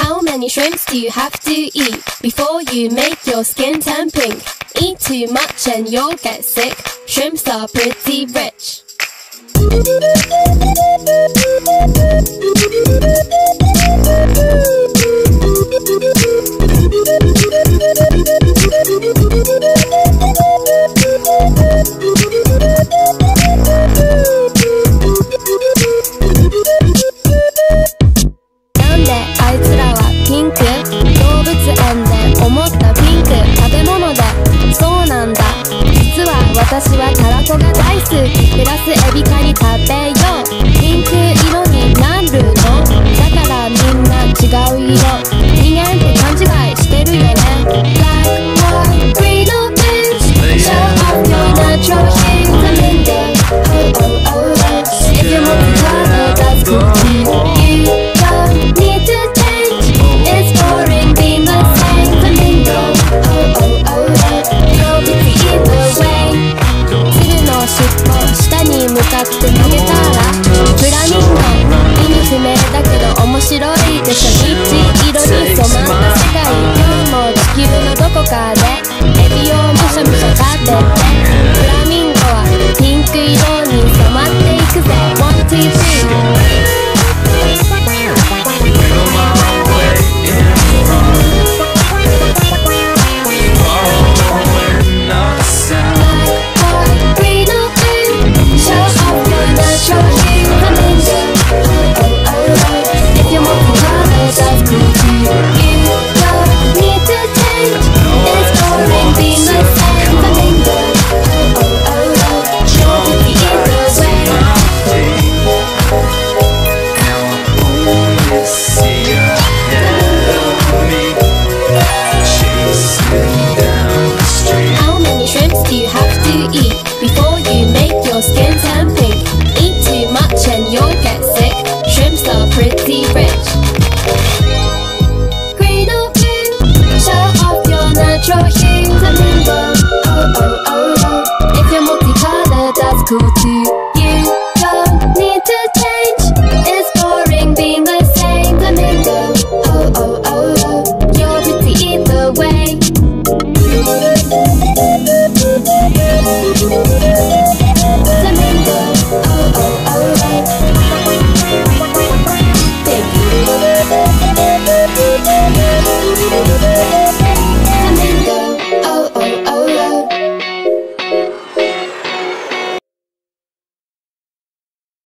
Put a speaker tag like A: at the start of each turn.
A: How many shrimps do you have to eat before you make your skin turn pink? Eat too much and you'll get sick. Shrimps are pretty rich.なんであいつらはピンク？動物園で思ったピンク食べ物でそうなんだ。実は私はたらこが大好き。プラスエビカニ食べよう。ピンク色になるのだからみんな違う色。人間って勘違いしてるよね。 Black, white, green or beige, show off your natural hue. Flamingo, oh oh oh oh. If you want to color, that's cool too. You don't need to change. It's boring, be the same. Flamingo, oh oh oh oh. You'll be either way. 鶴の尻尾下に向かって投げたらフラミンゴ。意味不明だけど面白いでしょ。